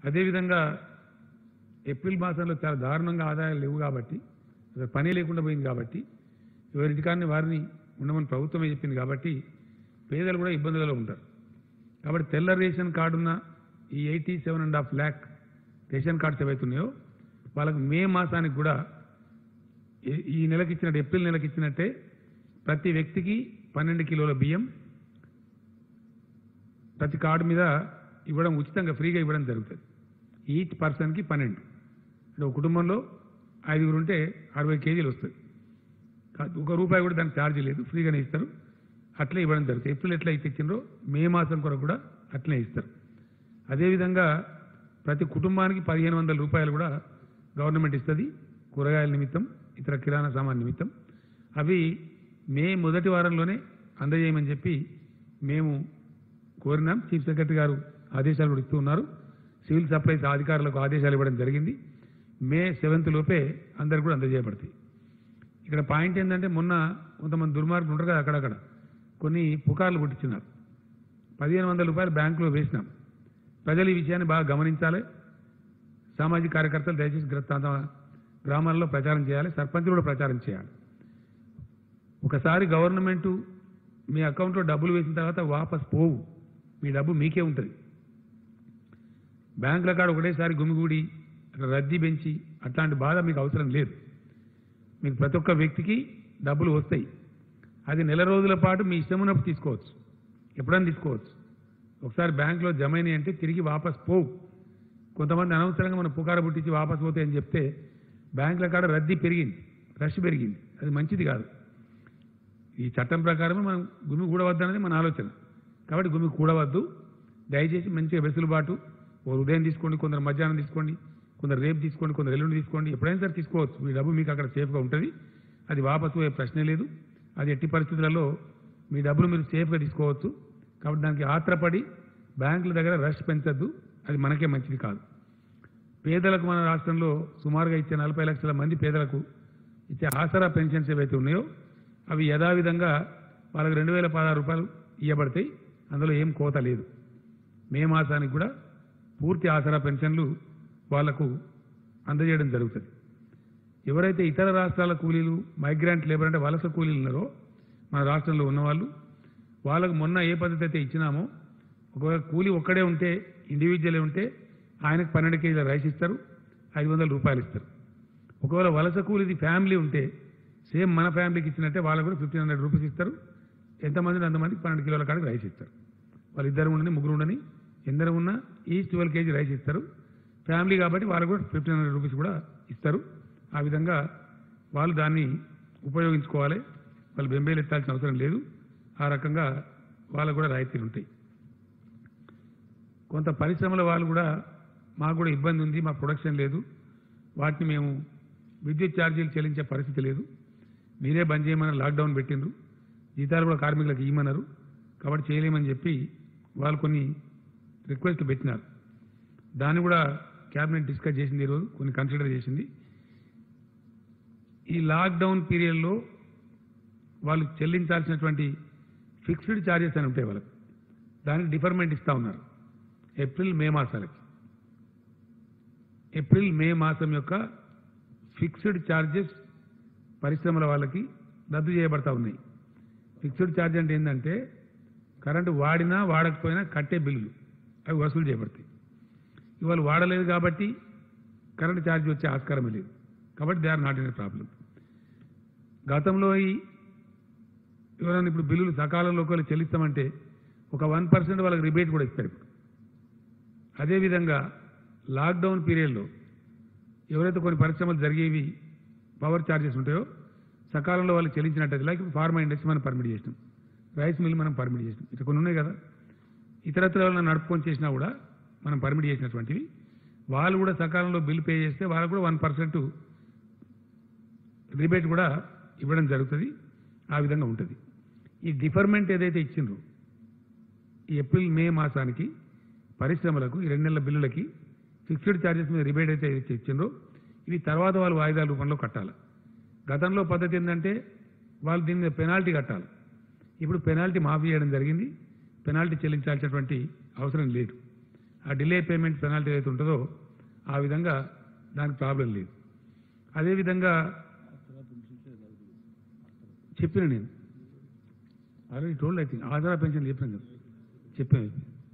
అదేవిధంగా ఏప్రిల్ మాసంలో చాలా దారుణంగా ఆదాయాలు లేవు కాబట్టి అసలు పని లేకుండా పోయింది కాబట్టి ఎవరింటికాన్ని వారిని ఉండమని ప్రభుత్వమే చెప్పింది కాబట్టి పేదలు కూడా ఇబ్బందులలో ఉంటారు. కాబట్టి తెల్ల రేషన్ కార్డు ఉన్న ఈ 87.5 lakh రేషన్ కార్డ్స్ ఏవైతున్నాయో వాళ్ళకు మే మాసానికి కూడా ఈ నెలకి ఇచ్చినట్టు ఏప్రిల్ నెలకి ఇచ్చినట్టే ప్రతి వ్యక్తికి 12 కిలోల బియ్యం ప్రతి కార్డు మీద ఇవ్వడం ఉచితంగా ఫ్రీగా ఇవ్వడం జరుగుతుంది. ఈచ్ పర్సన్కి 12 అంటే ఒక కుటుంబంలో 5 ఉంటే 60 కేజీలు వస్తుంది. ₹1 కూడా దానికి ఛార్జీ లేదు, ఫ్రీగానే ఇస్తారు. అట్లే ఇవ్వడం జరుగుతుంది. ఏప్రిల్ ఎట్లా అయితే ఇచ్చిండ్రో మే మాసం కొరకు కూడా అట్లనే ఇస్తారు. అదేవిధంగా ప్రతి కుటుంబానికి ₹1500 కూడా గవర్నమెంట్ ఇస్తుంది కూరగాయల నిమిత్తం, ఇతర కిరాణా సామాన్ నిమిత్తం. అవి మే మొదటి వారంలోనే అందజేయమని చెప్పి మేము కోరినాం. చీఫ్ సెక్రటరీ గారు ఆదేశాలు కూడా ఇస్తూ ఉన్నారు. సివిల్ సప్లైస్ అధికారులకు ఆదేశాలు ఇవ్వడం జరిగింది. మే 7th లోపే అందరికి కూడా అందజేయబడతాయి. ఇక్కడ పాయింట్ ఏంటంటే మొన్న కొంతమంది దుర్మార్గులు ఉంటారు కదా, అక్కడక్కడ కొన్ని పుకార్లు పుట్టించినారు. ₹1500 బ్యాంకులో వేసినాం. ప్రజలు ఈ విషయాన్ని బాగా గమనించాలి. సామాజిక కార్యకర్తలు దయచేసి గ్రామాల్లో ప్రచారం చేయాలి, సర్పంచులు కూడా ప్రచారం చేయాలి. ఒకసారి గవర్నమెంట్ మీ అకౌంట్లో డబ్బులు వేసిన తర్వాత వాపస్ పోవు, మీ డబ్బు మీకే ఉంటుంది. బ్యాంకుల కాడ ఒకటేసారి గుమిగూడి రద్దీ పెంచి అట్లాంటి బాధ మీకు అవసరం లేదు. మీకు ప్రతి ఒక్క వ్యక్తికి డబ్బులు వస్తాయి. అది నెల రోజుల పాటు మీ ఇష్టం ఉన్నప్పుడు తీసుకోవచ్చు, ఎప్పుడైనా తీసుకోవచ్చు. ఒకసారి బ్యాంకులో జమ అయినాయి అంటే తిరిగి వాపస్ పోవు. కొంతమంది అనవసరంగా మనం పుకారు పుట్టించి వాపస్ పోతాయి అని చెప్తే బ్యాంకుల కాడ రద్దీ పెరిగింది, రష్ పెరిగింది. అది మంచిది కాదు. ఈ చట్టం ప్రకారమే మనం గుమి కూడవద్దు అనేది మన ఆలోచన. కాబట్టి గుమి కూడవద్దు. దయచేసి మంచిగా వెసులుబాటు, ఓ ఉదయం తీసుకోండి, కొందరు మధ్యాహ్నం తీసుకోండి, కొందరు రేపు తీసుకోండి, కొందరు ఎల్లుండి తీసుకోండి, ఎప్పుడైనా సరే తీసుకోవచ్చు. మీ డబ్బు మీకు అక్కడ సేఫ్గా ఉంటుంది. అది వాపసు పోయే ప్రశ్నే లేదు. అది ఎట్టి పరిస్థితులలో మీ డబ్బులు మీరు సేఫ్గా తీసుకోవచ్చు. కాబట్టి దానికి ఆత్రపడి బ్యాంకుల దగ్గర రష్ పెంచద్దు, అది మనకే మంచిది కాదు. పేదలకు మన రాష్ట్రంలో సుమారుగా ఇచ్చే 40 లక్షల మంది పేదలకు ఇచ్చే ఆసరా పెన్షన్స్ ఏవైతే ఉన్నాయో అవి యథావిధంగా వాళ్ళకి ₹2016 ఇవ్వబడతాయి. అందులో ఏం కోత లేదు. మే మాసానికి కూడా పూర్తి ఆసరా పెన్షన్లు వాళ్లకు అందజేయడం జరుగుతుంది. ఎవరైతే ఇతర రాష్ట్రాల కూలీలు, మైగ్రాంట్ లేబర్ అంటే వలస కూలీలు ఉన్నారో మన రాష్ట్రంలో ఉన్నవాళ్ళు, వాళ్ళకు మొన్న ఏ పద్ధతి అయితే ఇచ్చినామో, ఒకవేళ కూలీ ఒక్కడే ఉంటే, ఇండివిజువలే ఉంటే ఆయనకు 12 కేజీల రైస్ ఇస్తారు, ₹500 ఇస్తారు. ఒకవేళ వలస కూలీది ఫ్యామిలీ ఉంటే సేమ్ మన ఫ్యామిలీకి ఇచ్చినట్టే వాళ్ళకు కూడా ₹1500 ఇస్తారు. ఎంతమంది అంతమందికి 12 కిలోల కాడికి రైస్ ఇస్తారు. వాళ్ళు ఇద్దరు ఉండని, ముగ్గురు ఉండని, ఎందరు ఉన్నా ఈచ్ 12 కేజీ రైస్ ఇస్తారు. ఫ్యామిలీ కాబట్టి వాళ్ళకు కూడా ₹1500 కూడా ఇస్తారు. ఆ విధంగా వాళ్ళు దాన్ని ఉపయోగించుకోవాలి. వాళ్ళు బెంబేలు ఎత్తాల్సిన అవసరం లేదు. ఆ రకంగా వాళ్ళకు కూడా రాయితీలు ఉంటాయి. కొంత పరిశ్రమల వాళ్ళు కూడా మాకు కూడా ఇబ్బంది ఉంది, మా ప్రొడక్షన్ లేదు, వాటిని మేము విద్యుత్ ఛార్జీలు చెల్లించే పరిస్థితి లేదు, మీరే బంద్ చేయమని లాక్డౌన్ పెట్టిండ్రు, జీతాలు కూడా కార్మికులకు ఇవ్వమన్నారు, కాబట్టి చేయలేమని చెప్పి వాళ్ళు కొన్ని రిక్వెస్ట్లు పెట్టినారు. దాన్ని కూడా క్యాబినెట్ డిస్కస్ చేసింది, ఈరోజు కొన్ని కన్సిడర్ చేసింది. ఈ లాక్డౌన్ పీరియడ్లో వాళ్ళు చెల్లించాల్సినటువంటి ఫిక్స్డ్ ఛార్జెస్ అని ఉంటాయి వాళ్ళకి, దానికి డిఫర్మెంట్ ఇస్తూ ఉన్నారు. ఏప్రిల్ మే మాసాలకి, ఏప్రిల్ మే మాసం యొక్క ఫిక్స్డ్ ఛార్జెస్ పరిశ్రమల వాళ్ళకి రద్దు చేయబడతా ఉన్నాయి. ఫిక్స్డ్ ఛార్జ్ అంటే ఏంటంటే కరెంటు వాడినా వాడకపోయినా కట్టే బిల్లులు అవి వసూలు చేయబడతాయి. ఇవాళ వాడలేదు కాబట్టి కరెంటు ఛార్జ్ వచ్చే ఆస్కారమే లేదు. కాబట్టి they are not in a problem. గతంలో ఎవరైనా ఇప్పుడు బిల్లులు సకాలంలో ఒకవేళ చెల్లిస్తామంటే ఒక 1% వాళ్ళకి రిబేట్ కూడా ఇస్తారు. ఇప్పుడు అదేవిధంగా లాక్డౌన్ పీరియడ్లో ఎవరైతే కొన్ని పరిశ్రమలు జరిగేవి పవర్ ఛార్జెస్ ఉంటాయో సకాలంలో వాళ్ళు చెల్లించినట్టయితే, లైక్ ఫార్మా ఇండస్ట్రీ మనం పర్మిట్ చేసినాం, రైస్ మిల్ మనం పర్మిట్ చేసినాం, ఇట్లా కొన్ని ఉన్నాయి కదా, ఇతరత్ర వాళ్ళని నడుపుకొని చేసినా కూడా మనం పర్మిట్ చేసినటువంటివి, వాళ్ళు కూడా సకాలంలో బిల్లు పే చేస్తే వాళ్ళకు కూడా 1% రిబేట్ కూడా ఇవ్వడం జరుగుతుంది. ఆ విధంగా ఉంటుంది. ఈ డిఫర్మెంట్ ఏదైతే ఇచ్చిండ్రో ఈ ఏప్రిల్ మే మాసానికి పరిశ్రమలకు ఈ 2 నెలల బిల్లులకి ఫిక్స్డ్ ఛార్జెస్ మీద రిబేట్ అయితే ఇచ్చిండ్రో ఇవి తర్వాత వాళ్ళు వాయిదాల రూపంలో కట్టాలి. గతంలో పద్ధతి ఏంటంటే వాళ్ళు దీని మీద పెనాల్టీ కట్టాలి. ఇప్పుడు పెనాల్టీ మాఫీ చేయడం జరిగింది. పెనాల్టీ చెల్లించాల్సినటువంటి అవసరం లేదు. ఆ డిలే పేమెంట్ పెనాల్టీ ఏదైతే ఉంటుందో ఆ విధంగా దానికి ప్రాబ్లం లేదు. అదేవిధంగా చెప్పిన నేను ఆల్రెడీ టోల్డ్ ఐ థింక్ ఆధార పెన్షన్ చెప్పాను కదా చెప్పాను.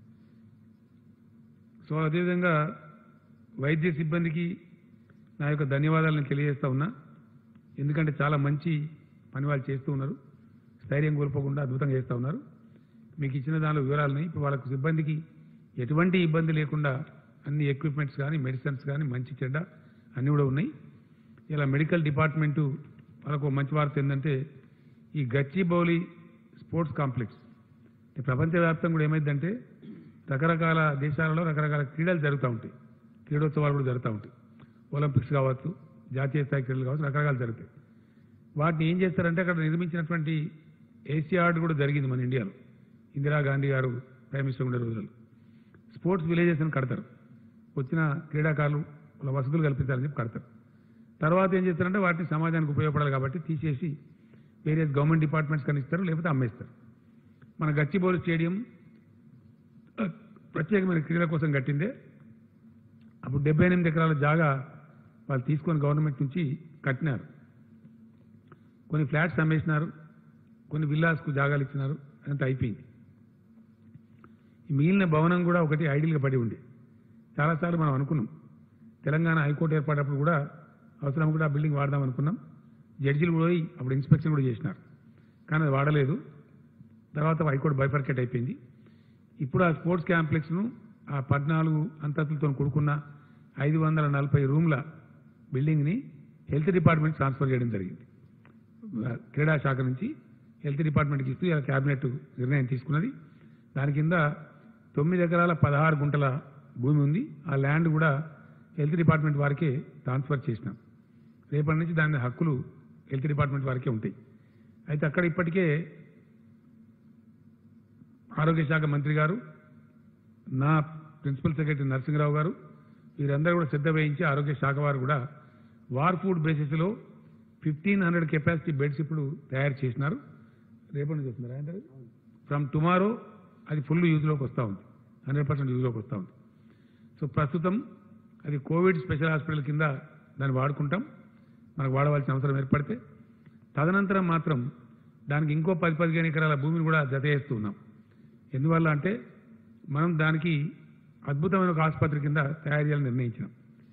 సో అదేవిధంగా వైద్య సిబ్బందికి నా యొక్క ధన్యవాదాలను తెలియజేస్తా ఉన్నా. ఎందుకంటే చాలా మంచి పని వాళ్ళు చేస్తూ ఉన్నారు, స్థైర్యం కోల్పోకుండా అద్భుతంగా చేస్తూ ఉన్నారు. మీకు ఇచ్చిన దానిలో వివరాలని ఇప్పుడు వాళ్ళకు సిబ్బందికి ఎటువంటి ఇబ్బంది లేకుండా అన్ని ఎక్విప్మెంట్స్ కానీ మెడిసిన్స్ కానీ మంచి చెడ్డ అన్నీ కూడా ఉన్నాయి. ఇలా మెడికల్ డిపార్ట్మెంటు వాళ్ళకు మంచి వార్త ఏంటంటే ఈ గచ్చిబౌలి స్పోర్ట్స్ కాంప్లెక్స్ ప్రపంచవ్యాప్తంగా కూడా ఏమైందంటే రకరకాల దేశాలలో రకరకాల క్రీడలు జరుగుతూ ఉంటాయి, క్రీడోత్సవాలు కూడా జరుగుతూ ఉంటాయి. ఒలింపిక్స్ కావచ్చు, జాతీయ స్థాయి క్రీడలు కావచ్చు, రకరకాలు జరుగుతాయి. వాటిని ఏం చేస్తారంటే అక్కడ నిర్మించినటువంటి ఏషియాడ్ కూడా జరిగింది మన ఇండియాలో. ఇందిరాగాంధీ గారు ప్రైమ్ మినిస్టర్ ఉండే రోజుల్లో స్పోర్ట్స్ విలేజెస్ అని కడతారు. వచ్చిన క్రీడాకారులు వాళ్ళ వసతులు కల్పించాలని చెప్పి కడతారు. తర్వాత ఏం చేస్తారంటే వాటిని సమాజానికి ఉపయోగపడాలి కాబట్టి తీసేసి వేరియస్ గవర్నమెంట్ డిపార్ట్మెంట్స్ కనిస్తారు, లేకపోతే అమ్మేస్తారు. మన గచ్చిబౌలి స్టేడియం ప్రత్యేకమైన క్రీడల కోసం కట్టిందే. అప్పుడు 78 ఎకరాల జాగా వాళ్ళు తీసుకొని గవర్నమెంట్ నుంచి కట్టినారు. కొన్ని ఫ్లాట్స్ అమ్మేసినారు, కొన్ని విల్లాస్కు జాగాలు ఇచ్చినారు, అంతా అయిపోయింది. ఈ మిగిలిన భవనం కూడా ఒకటి ఐడియల్గా పడి ఉంది. చాలాసార్లు మనం అనుకున్నాం తెలంగాణ హైకోర్టు ఏర్పడినప్పుడు కూడా అవసరం కూడా ఆ బిల్డింగ్ వాడదాం అనుకున్నాం. జడ్జిలు పోయి అప్పుడు ఇన్స్పెక్షన్ కూడా చేసినారు, కానీ అది వాడలేదు. తర్వాత హైకోర్టు బైఫర్కేట్ అయిపోయింది. ఇప్పుడు ఆ స్పోర్ట్స్ కాంప్లెక్స్ను ఆ 14 అంతస్తులతో కూడుకున్న 540 రూమ్ల బిల్డింగ్ని హెల్త్ డిపార్ట్మెంట్ ట్రాన్స్ఫర్ చేయడం జరిగింది. క్రీడా శాఖ నుంచి హెల్త్ డిపార్ట్మెంట్కి ఇస్తూ ఇలా క్యాబినెట్ నిర్ణయం తీసుకున్నది. దాని కింద 9 ఎకరాల 16 గుంటల భూమి ఉంది. ఆ ల్యాండ్ కూడా హెల్త్ డిపార్ట్మెంట్ వారికే ట్రాన్స్ఫర్ చేసినాం. రేపటి నుంచి దాని హక్కులు హెల్త్ డిపార్ట్మెంట్ వారికే ఉంటాయి. అయితే అక్కడ ఇప్పటికే ఆరోగ్య శాఖ మంత్రి గారు, నా ప్రిన్సిపల్ సెక్రటరీ నరసింహరావు గారు వీరందరూ కూడా శ్రద్ధ వహించి ఆరోగ్య శాఖ వారు కూడా వార్ ఫుడ్ బేసిస్లో 1500 కెపాసిటీ బెడ్స్ ఇప్పుడు తయారు చేసినారు. రేపటి నుంచి వస్తున్నారు ఆయన ఫ్రమ్ టుమారో అది ఫుల్ యూజ్లోకి వస్తూ ఉంది, 100% యూజ్లోకి వస్తూ ఉంది. సో ప్రస్తుతం అది కోవిడ్ స్పెషల్ హాస్పిటల్ కింద దాన్ని వాడుకుంటాం, మనకు వాడవలసిన అవసరం ఏర్పడితే. తదనంతరం మాత్రం దానికి ఇంకో 10-15 ఎకరాల భూమిని కూడా జత చేస్తూ ఉన్నాం. ఎందువల్ల అంటే మనం దానికి అద్భుతమైన ఒక ఆసుపత్రి కింద తయారు చేయాలని నిర్ణయించినాం.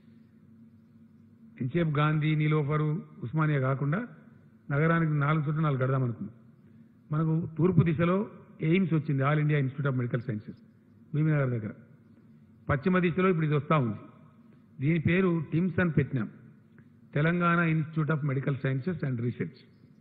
ఎంచేపు గాంధీ, నీలోఫరు, ఉస్మానియా కాకుండా నగరానికి 4 చోట్ల 4 కడదాం అనుకున్నాం. మనకు తూర్పు దిశలో ఎయిమ్స్ వచ్చింది, all India institute of medical sciences Bhimanagar దగ్గర. పశ్చిమ దిశలో ఇప్పుడు ఇది వస్తూ ఉంది. దీని పేరు టిమ్స్ అని పెట్టినాం, Telangana institute of medical sciences and research.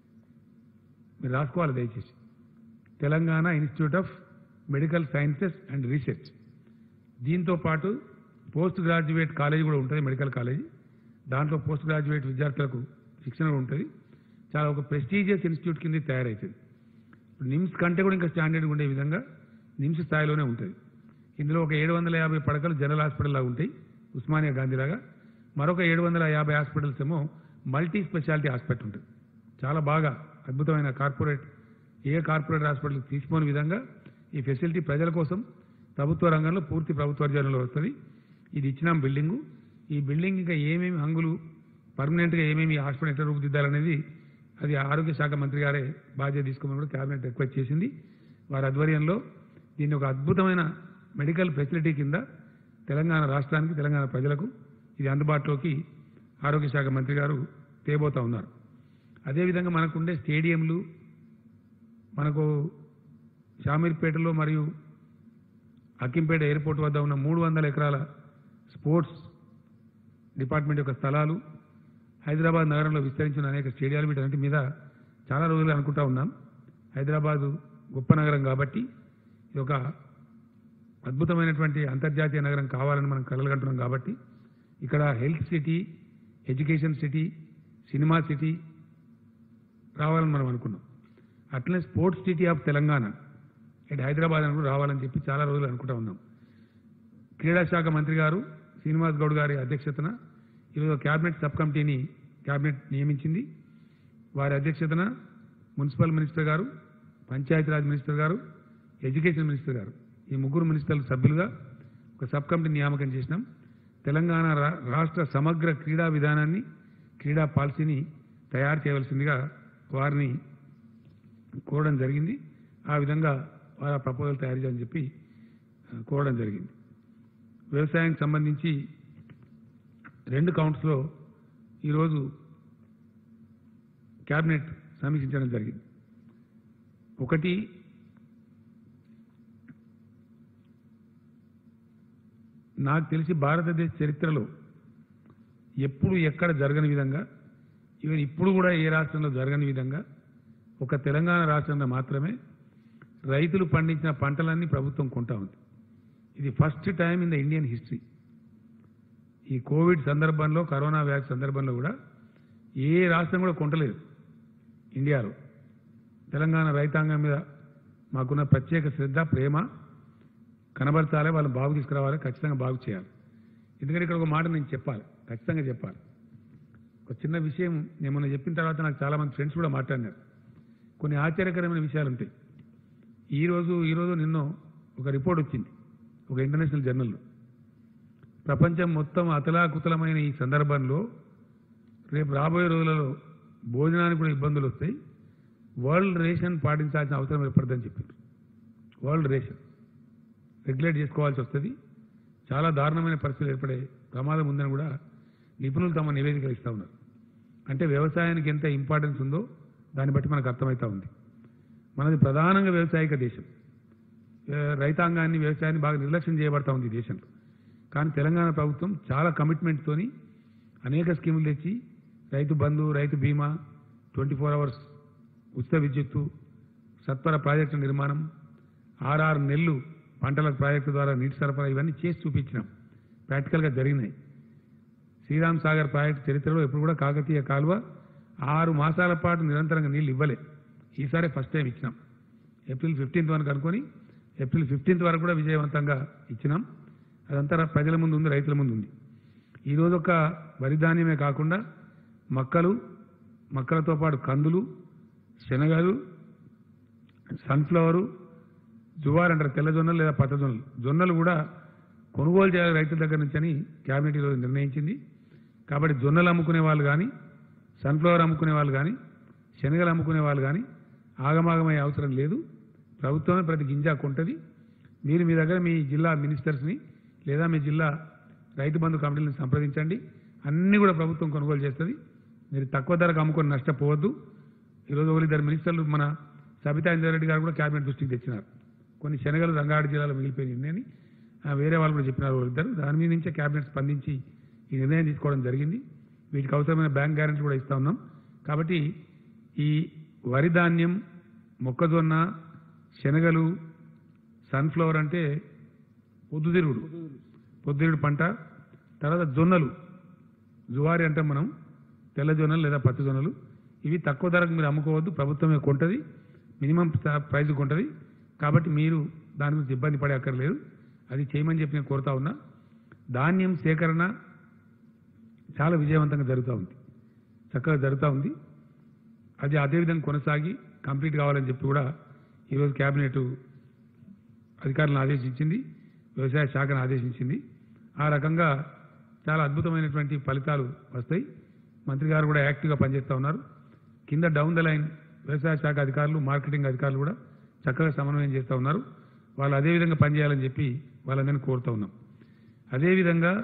మీరు రాసుకోవాలి దయచేసి, Telangana institute of medical sciences and research. దీంతో పాటు పోస్ట్ గ్రాడ్యుయేట్ కాలేజీ కూడా ఉంటుంది, మెడికల్ కాలేజీ. దాంట్లో పోస్ట్ గ్రాడ్యుయేట్ విద్యార్థులకు శిక్షణ కూడా ఉంటుంది. చాలా ఒక ప్రెస్టీజియస్ ఇన్స్టిట్యూట్ కింద తయారవుతుంది. నిమ్స్ కంటే కూడా ఇంకా స్టాండర్డ్గా ఉండే విధంగా నిమ్స్ స్థాయిలోనే ఉంటుంది. ఇందులో ఒక 750 పడకలు జనరల్ హాస్పిటల్ లాగా ఉంటాయి, ఉస్మానియా గాంధీలాగా. మరొక 750 హాస్పిటల్స్ ఏమో మల్టీ స్పెషాలిటీ హాస్పిటల్ ఉంటుంది. చాలా బాగా అద్భుతమైన కార్పొరేట్ హాస్పిటల్ తీసుకోని విధంగా ఈ ఫెసిలిటీ ప్రజల కోసం ప్రభుత్వ రంగంలో పూర్తి ప్రభుత్వ రంగంలో వస్తుంది. ఇది ఇచ్చినాం బిల్డింగు. ఈ బిల్డింగ్ ఇంకా ఏమేమి హంగులు పర్మనెంట్గా ఏమేమి హాస్పిటల్ ఎట్లా రూపుదిద్దాలనేది అది ఆరోగ్య శాఖ మంత్రి గారే బాధ్యత తీసుకోమని కూడా క్యాబినెట్ రిక్వెస్ట్ చేసింది. వారి ఆధ్వర్యంలో దీన్ని ఒక అద్భుతమైన మెడికల్ ఫెసిలిటీ కింద తెలంగాణ రాష్ట్రానికి, తెలంగాణ ప్రజలకు ఇది అందుబాటులోకి ఆరోగ్య శాఖ మంత్రి గారు తేబోతా ఉన్నారు. అదేవిధంగా మనకుండే స్టేడియంలు, మనకు షామీర్పేటలో మరియు అక్కింపేట ఎయిర్పోర్ట్ వద్ద ఉన్న 300 ఎకరాల స్పోర్ట్స్ డిపార్ట్మెంట్ యొక్క స్థలాలు, హైదరాబాద్ నగరంలో విస్తరించిన అనేక స్టేడియాలు, వీటన్నిటి మీద చాలా రోజులు అనుకుంటా ఉన్నాం. హైదరాబాదు గొప్ప నగరం కాబట్టి ఇది ఒక అద్భుతమైనటువంటి అంతర్జాతీయ నగరం కావాలని మనం కలలుగంటున్నాం. కాబట్టి ఇక్కడ health city, education city, cinema city రావాలని మనం అనుకున్నాం. అట్లనే స్పోర్ట్స్ సిటీ ఆఫ్ తెలంగాణ ఇటు హైదరాబాద్ అని కూడా రావాలని చెప్పి చాలా రోజులు అనుకుంటా ఉన్నాం. క్రీడా శాఖ మంత్రి గారు శ్రీనివాస్ గౌడ్ గారి అధ్యక్షతన ఈరోజు క్యాబినెట్ సబ్ కమిటీని క్యాబినెట్ నియమించింది. వారి అధ్యక్షతన మున్సిపల్ మినిస్టర్ గారు, పంచాయతీరాజ్ మినిస్టర్ గారు, ఎడ్యుకేషన్ మినిస్టర్ గారు, ఈ 3 మినిస్టర్లు సభ్యులుగా ఒక ఒక సబ్ కమిటీ నియామకం చేసినాం. తెలంగాణ రాష్ట్ర సమగ్ర క్రీడా విధానాన్ని, క్రీడా పాలసీని తయారు చేయవలసిందిగా వారిని కోరడం జరిగింది. ఆ విధంగా వారి ప్రపోజల్ తయారు చేయాలని చెప్పి కోరడం జరిగింది. వ్యవసాయానికి సంబంధించి 2 కౌంట్స్లో ఈరోజు క్యాబినెట్ సమీక్షించడం జరిగింది. ఒకటి, నాకు తెలిసి భారతదేశ చరిత్రలో ఎప్పుడు ఎక్కడ జరగని విధంగా, ఈవెన్ ఇప్పుడు కూడా ఏ రాష్ట్రంలో జరగని విధంగా ఒక తెలంగాణ రాష్ట్రంలో మాత్రమే రైతులు పండించిన పంటలన్నీ ప్రభుత్వం కొంటా ఉంది. ఇది first time in the Indian history. ఈ కోవిడ్ సందర్భంలో, కరోనా వ్యాధి సందర్భంలో కూడా ఏ రాష్ట్రం కూడా కొంటలేదు ఇండియాలో. తెలంగాణ రైతాంగం మీద మాకున్న ప్రత్యేక శ్రద్ధ, ప్రేమ కనబరచాలి, వాళ్ళని బాగు తీసుకురావాలి, ఖచ్చితంగా బాగు చేయాలి. ఎందుకంటే ఇక్కడ ఒక మాట నేను చెప్పాలి, ఖచ్చితంగా చెప్పాలి. ఒక చిన్న విషయం నేను మొన్న చెప్పిన తర్వాత నాకు చాలామంది ఫ్రెండ్స్ కూడా మాట్లాడినారు. కొన్ని ఆశ్చర్యకరమైన విషయాలు ఉంటాయి. ఈరోజు నిన్న ఒక రిపోర్ట్ వచ్చింది ఒక ఇంటర్నేషనల్ జర్నల్లో. ప్రపంచం మొత్తం అతలాకుతలమైన ఈ సందర్భంలో రేపు రాబోయే రోజులలో భోజనానికి కూడా ఇబ్బందులు వస్తాయి, వరల్డ్ రేషన్ పాటించాల్సిన అవసరం ఏర్పడుతుందని చెప్పారు. వరల్డ్ రేషన్ రెగ్యులేట్ చేసుకోవాల్సి వస్తుంది, చాలా దారుణమైన పరిస్థితులు ఏర్పడే ప్రమాదం ఉందని కూడా నిపుణులు తమ నివేదికలు ఇస్తూ ఉన్నారు. అంటే వ్యవసాయానికి ఎంత ఇంపార్టెన్స్ ఉందో దాన్ని బట్టి మనకు అర్థమవుతూ ఉంది. మనది ప్రధానంగా వ్యవసాయక దేశం. రైతాంగాన్ని, వ్యవసాయాన్ని బాగా నిర్లక్ష్యం చేయబడతా ఉంది ఈ దేశంలో. కానీ తెలంగాణ ప్రభుత్వం చాలా కమిట్మెంట్తోని అనేక స్కీములు తెచ్చి రైతు బంధు, రైతు బీమా, 24 hours ఉచిత విద్యుత్తు, సత్వర ప్రాజెక్టు నిర్మాణం, 6 నెలలు పంటల ప్రాజెక్టు ద్వారా నీటి సరఫరా, ఇవన్నీ చేసి చూపించినాం. ప్రాక్టికల్గా జరిగినాయి. శ్రీరామ్ సాగర్ ప్రాజెక్టు చరిత్రలో ఎప్పుడు కూడా కాకతీయ కాలువ 6 మాసాల పాటు నిరంతరంగా నీళ్ళు ఇవ్వలే. ఈసారి ఫస్ట్ టైం ఇచ్చినాం. ఏప్రిల్ 15th వరకు అనుకొని ఏప్రిల్ 15th వరకు కూడా విజయవంతంగా ఇచ్చినాం. అదంతా ప్రజల ముందు ఉంది, రైతుల ముందు ఉంది. ఈరోజు ఒక వరి ధాన్యమే కాకుండా మక్కలతో పాటు కందులు, శనగలు, సన్ఫ్లవరు, జువార్ అంటారు, తెల్ల జొన్నలు లేదా పచ్చ జొన్నలు, జొన్నలు కూడా కొనుగోలు చేయాలి రైతుల దగ్గర నుంచి అని క్యాబినెట్ ఈరోజు నిర్ణయించింది. కాబట్టి జొన్నలు అమ్ముకునే వాళ్ళు కానీ, సన్ఫ్లవర్ అమ్ముకునే వాళ్ళు కానీ, శనగలు అమ్ముకునే వాళ్ళు కానీ ఆగమాగమయ్యే అవసరం లేదు. ప్రభుత్వమే ప్రతి గింజ కొంటది. మీరు మీ దగ్గర మీ జిల్లా మినిస్టర్స్ని లేదా మీ జిల్లా రైతు బంధు కమిటీలను సంప్రదించండి. అన్నీ కూడా ప్రభుత్వం కొనుగోలు చేస్తుంది. మీరు తక్కువ ధరకు అమ్ముకొని నష్టపోవద్దు. ఈరోజు 1-2 మినిస్టర్లు, మన సబితా ఇంద్రారెడ్డి గారు కూడా క్యాబినెట్ దృష్టికి తెచ్చినారు. కొన్ని శనగలు రంగారెడ్డి జిల్లాలో మిగిలిపోయినాయి అని వేరే వాళ్ళు కూడా చెప్పినారు 1-2. దాని మీద నుంచే క్యాబినెట్ స్పందించి ఈ నిర్ణయం తీసుకోవడం జరిగింది. వీటికి అవసరమైన బ్యాంక్ గ్యారెంటీ కూడా ఇస్తా ఉన్నాం. కాబట్టి ఈ వరి ధాన్యం, మొక్కజొన్న, శనగలు, సన్ఫ్లవర్ అంటే పొద్దుతిరుగుడు పంట, తర్వాత జొన్నలు, జువారి అంటాం మనం, తెల్ల జొన్నలు లేదా పచ్చ జొన్నలు, ఇవి తక్కువ ధరకు మీరు అమ్ముకోవద్దు, ప్రభుత్వమే కొంటది, మినిమం ప్రైజ్ కొంటది. కాబట్టి మీరు దాని గురించి ఇబ్బంది పడే అక్కర్లేదు. అది చేయమని చెప్పి నేను కోరుతా ఉన్నా. ధాన్యం సేకరణ చాలా విజయవంతంగా జరుగుతూ ఉంది, చక్కగా జరుగుతూ ఉంది. అది అదేవిధంగా కొనసాగి కంప్లీట్ కావాలని చెప్పి కూడా ఈరోజు క్యాబినెట్ అధికారులను ఆదేశించింది, వ్యవసాయ శాఖను ఆదేశించింది. ఆ రకంగా చాలా అద్భుతమైనటువంటి ఫలితాలు వస్తాయి. మంత్రి గారు కూడా యాక్టివ్గా పనిచేస్తూ ఉన్నారు. కింద డౌన్ ద లైన్ వ్యవసాయ శాఖ అధికారులు, మార్కెటింగ్ అధికారులు కూడా చక్కగా సమన్వయం చేస్తూ ఉన్నారు. వాళ్ళు అదేవిధంగా పనిచేయాలని చెప్పి వాళ్ళందరినీ కోరుతూ ఉన్నాం. అదేవిధంగా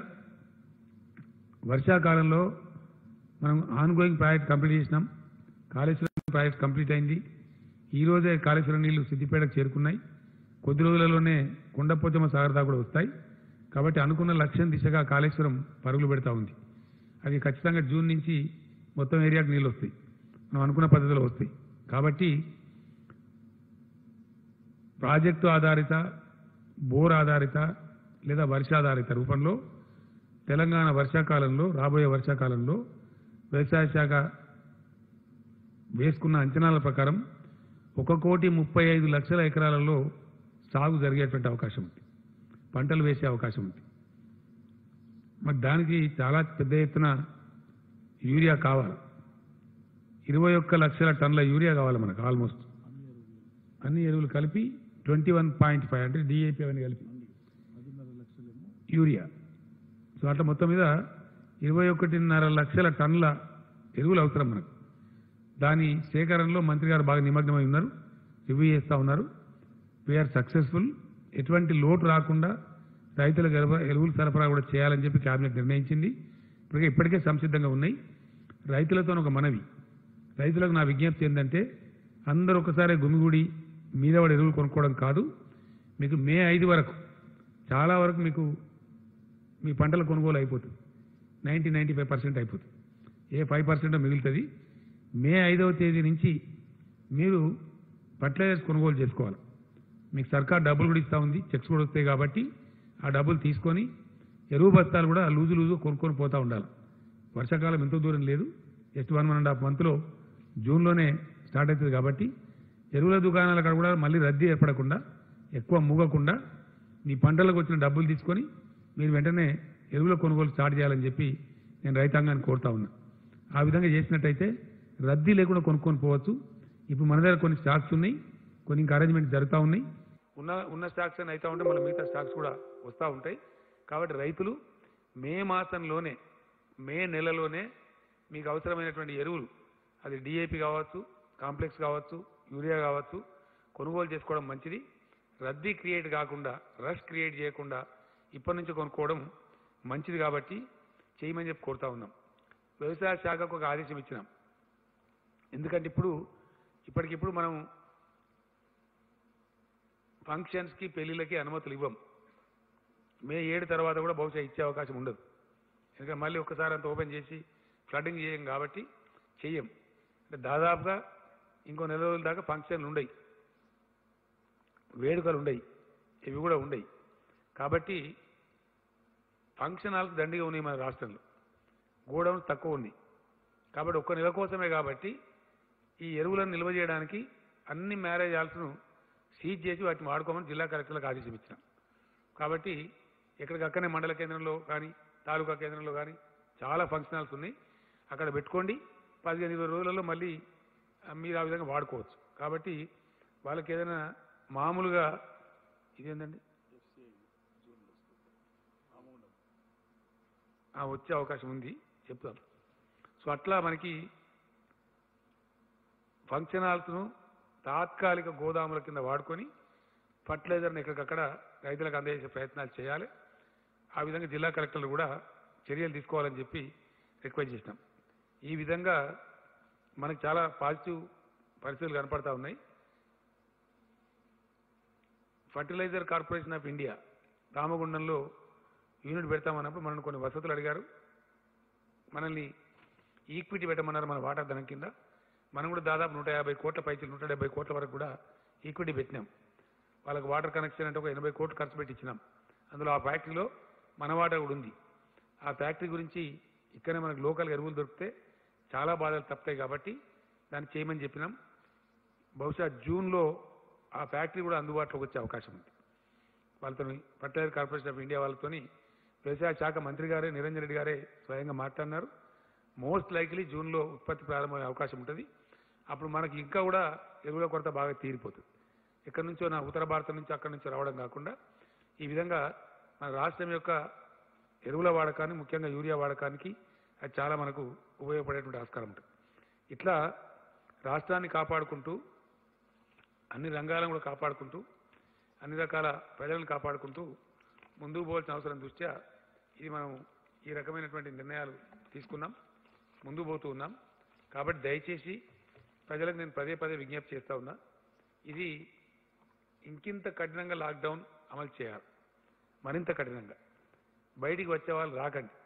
వర్షాకాలంలో మనం ఆన్గోయింగ్ ప్రాజెక్ట్ కంప్లీట్ చేసినాం. కాళేశ్వరం ప్రాజెక్ట్ కంప్లీట్ అయింది. ఈరోజే కాళేశ్వరం నీళ్లు సిద్దిపేటకు చేరుకున్నాయి. కొద్ది రోజులలోనే కొండపోచమ్మ సాగర్ దాకా కూడా వస్తాయి. కాబట్టి అనుకున్న లక్ష్యం దిశగా కాళేశ్వరం పరుగులు పెడతా ఉంది. అది ఖచ్చితంగా జూన్ నుంచి మొత్తం ఏరియాకు నీళ్ళు వస్తాయి, మనం అనుకున్న పద్ధతిలో వస్తాయి. కాబట్టి ప్రాజెక్టు ఆధారిత, బోర్ ఆధారిత లేదా వర్షాధారిత రూపంలో తెలంగాణ వర్షాకాలంలో, రాబోయే వర్షాకాలంలో వ్యవసాయ శాఖ వేసుకున్న అంచనాల ప్రకారం 1,35,00,000 ఎకరాలలో సాగు జరిగేటువంటి అవకాశం ఉంది, పంటలు వేసే అవకాశం ఉంది. మరి దానికి చాలా పెద్ద ఎత్తున యూరియా కావాలి. 21 లక్షల టన్నుల యూరియా కావాలి మనకు. ఆల్మోస్ట్ అన్ని ఎరువులు కలిపి 21.5 అంటే డిఏపి అవన్నీ కలిపి యూరియా. సో అట్లా మొత్తం మీద 21.5 లక్షల టన్నుల ఎరువులు అవసరం మనకు. దాని సేకరణలో మంత్రి గారు బాగా నిమగ్నమై ఉన్నారు, రివ్యూ చేస్తూ ఉన్నారు. We are successful. ఎటువంటి లోటు రాకుండా రైతులకు ఎరువులు సరఫరా కూడా చేయాలని చెప్పి కేబినెట్ నిర్ణయించింది. ఇప్పటికే సంసిద్ధంగా ఉన్నాయి. రైతులతో ఒక మనవి, రైతులకు నా విజ్ఞప్తి ఏంటంటే అందరూ ఒకసారి గుమిగూడి మీద వాడు ఎరువులు కొనుక్కోవడం కాదు. మీకు మే 5 వరకు చాలా వరకు మీకు మీ పంటల కొనుగోలు అయిపోతుంది. 90-95% అయిపోతుంది. ఏ 5% మిగులుతుంది. మే 5వ తేదీ నుంచి మీరు ఫర్టిలైజర్స్ కొనుగోలు చేసుకోవాలి. మీకు సర్కార్ డబ్బులు కూడా ఇస్తూ ఉంది, చెక్స్ కూడా వస్తాయి. కాబట్టి ఆ డబ్బులు తీసుకొని ఎరువు బస్తాలు కూడా లూజు కొనుక్కొని పోతూ ఉండాలి. వర్షాకాలం ఎంతో దూరం లేదు, జస్ట్ 1.5 మంత్లో జూన్లోనే స్టార్ట్ అవుతుంది. కాబట్టి ఎరువుల దుకాణాల కాడ కూడా మళ్ళీ రద్దీ ఏర్పడకుండా, ఎక్కువ మూగకుండా మీ పంటలకు వచ్చిన డబ్బులు తీసుకొని మీరు వెంటనే ఎరువుల కొనుగోలు స్టార్ట్ చేయాలని చెప్పి నేను రైతాంగాన్ని కోరుతా ఉన్నా. ఆ విధంగా చేసినట్టయితే రద్దీ లేకుండా కొనుక్కొని పోవచ్చు. ఇప్పుడు మన దగ్గర కొన్ని స్టాక్స్ ఉన్నాయి, కొన్ని ఇంకా అరేంజ్మెంట్స్ జరుగుతూ ఉన్నాయి. ఉన్న స్టాక్స్ అని అవుతూ ఉంటే మళ్ళీ మిగతా స్టాక్స్ కూడా వస్తూ ఉంటాయి. కాబట్టి రైతులు మే నెలలోనే మీకు అవసరమైనటువంటి ఎరువులు, అది డిఏపి కావచ్చు, కాంప్లెక్స్ కావచ్చు, యూరియా కావచ్చు, కొనుగోలు చేసుకోవడం మంచిది. రద్దీ క్రియేట్ కాకుండా, రష్ క్రియేట్ చేయకుండా ఇప్పటి నుంచి కొనుక్కోవడం మంచిది. కాబట్టి చేయమని చెప్పి కోరుతా ఉన్నాం. వ్యవసాయ శాఖకు ఒక ఆదేశం ఇచ్చినాం. ఎందుకంటే ఇప్పటికిప్పుడు మనం ఫంక్షన్స్కి, పెళ్లిళ్ళకి అనుమతులు ఇవ్వం. మే 7 తర్వాత కూడా బహుశా ఇచ్చే అవకాశం ఉండదు. ఎందుకంటే మళ్ళీ ఒక్కసారి అంత ఓపెన్ చేసి ఫ్లడ్డింగ్ చేయం కాబట్టి చెయ్యం. అంటే దాదాపుగా ఇంకో నెల రోజుల దాకా ఫంక్షన్లు ఉండయి, వేడుకలు ఉండయి, ఇవి కూడా ఉండయి. కాబట్టి ఫంక్షన్ హాల్స్ దండిగా ఉన్నాయి మన రాష్ట్రంలో, గోడౌన్స్ తక్కువ ఉంది. కాబట్టి ఒక్క నెల కోసమే. కాబట్టి ఈ ఎరువులను నిల్వ చేయడానికి అన్ని మ్యారేజ్ హాల్స్ను సీజ్ చేసి వాటిని వాడుకోమని జిల్లా కలెక్టర్లకు ఆదేశం ఇచ్చినాం. కాబట్టి ఎక్కడికక్కడనే మండల కేంద్రంలో కానీ, తాలూకా కేంద్రంలో కానీ చాలా ఫంక్షన్ హాల్స్ ఉన్నాయి. అక్కడ పెట్టుకోండి. 15-20 రోజులలో మళ్ళీ మీరు ఆ విధంగా వాడుకోవచ్చు. కాబట్టి వాళ్ళకి ఏదైనా మామూలుగా ఇదేంటండి వచ్చే అవకాశం ఉంది, చెప్తాం. సో అట్లా మనకి ఫంక్షన్ హాల్స్ను తాత్కాలిక గోదాముల కింద వాడుకొని ఫర్టిలైజర్ని ఎక్కడికక్కడ రైతులకు అందజేసే ప్రయత్నాలు చేయాలి. ఆ విధంగా జిల్లా కలెక్టర్లు కూడా చర్యలు తీసుకోవాలని చెప్పి రిక్వెస్ట్ చేసినాం. ఈ విధంగా మనకు చాలా పాజిటివ్ పరిస్థితులు కనపడతా ఉన్నాయి. ఫర్టిలైజర్ కార్పొరేషన్ ఆఫ్ ఇండియా రామగుండంలో యూనిట్ పెడతామన్నప్పుడు మనల్ని కొన్ని వసతులు అడిగారు. మనల్ని ఈక్విటీ పెట్టమన్నారు మన వాటా ధనం కింద. మనం కూడా దాదాపు 150 కోట్ల పైకి 170 కోట్ల వరకు కూడా ఈక్విటీ పెట్టినాం. వాళ్ళకి వాటర్ కనెక్షన్ అంటే ఒక 80 కోట్లు ఖర్చు పెట్టి ఇచ్చినాం. అందులో ఆ ఫ్యాక్టరీలో మన వాటా కూడా ఉంది. ఆ ఫ్యాక్టరీ గురించి ఇక్కడనే మనకు లోకల్ ఎరువులు దొరికితే చాలా బాధలు తప్పుతాయి. కాబట్టి దాన్ని చేయమని చెప్పినాం. బహుశా జూన్లో ఆ ఫ్యాక్టరీ కూడా అందుబాటులోకి వచ్చే అవకాశం ఉంది. వాళ్ళతో ఫర్టిలైజర్ కార్పొరేషన్ ఆఫ్ ఇండియా వాళ్ళతో వ్యవసాయ శాఖ మంత్రి గారే, నిరంజన్ రెడ్డి గారే స్వయంగా మాట్లాడినారు. మోస్ట్ లైక్లీ జూన్లో ఉత్పత్తి ప్రారంభమయ్యే అవకాశం ఉంటుంది. అప్పుడు మనకి ఇంకా కూడా ఎరువుల కొరత బాగా తీరిపోతుంది. ఎక్కడి నుంచో ఉత్తర భారతం నుంచి అక్కడి నుంచి రావడం కాకుండా ఈ విధంగా మన రాష్ట్రం యొక్క ఎరువుల వాడకాన్ని, ముఖ్యంగా యూరియా వాడకానికి అది చాలా మనకు ఉపయోగపడేటువంటి ఆస్కారం ఉంటుంది. ఇట్లా రాష్ట్రాన్ని కాపాడుకుంటూ, అన్ని రంగాలను కూడా కాపాడుకుంటూ, అన్ని రకాల ప్రజలను కాపాడుకుంటూ ముందుకు పోవాల్సిన అవసరం దృష్ట్యా ఇది మనం ఈ రకమైనటువంటి నిర్ణయాలు తీసుకున్నాం, ముందుకు పోతూ ఉన్నాం. కాబట్టి దయచేసి ప్రజలకు నేను పదే విజ్ఞప్తి చేస్తూ ఉన్నా, ఇది ఇంకింత కఠినంగా లాక్డౌన్ అమలు చేయాలి. మరింత కఠినంగా బయటికి వచ్చే వాళ్ళు రాకండి.